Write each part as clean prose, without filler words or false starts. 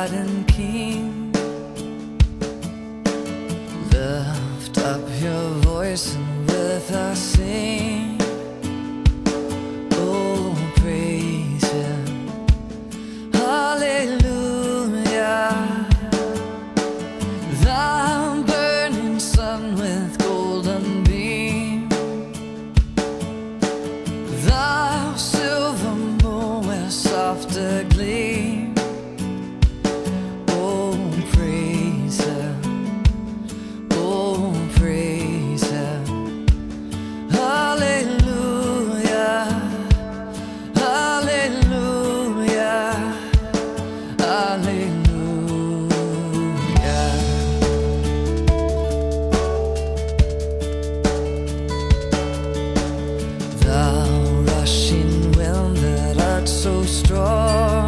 God and King. Lift up your voice and with us sing. Oh, praise Him, hallelujah. Thou burning sun with golden beam, thou silver moon with softer gleam. Oh, praise Him, oh, praise Him, hallelujah, hallelujah, hallelujah. Thou rushing wind that art so strong,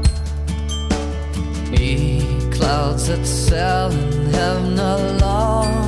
ye clouds that sail in heaven along,